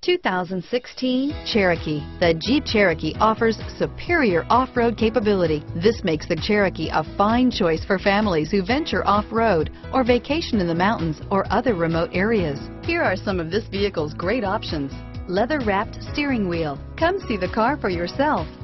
2016 Cherokee. The Jeep Cherokee offers superior off-road capability. This makes the Cherokee a fine choice for families who venture off-road or vacation in the mountains or other remote areas. Here are some of this vehicle's great options: leather-wrapped steering wheel. Come see the car for yourself.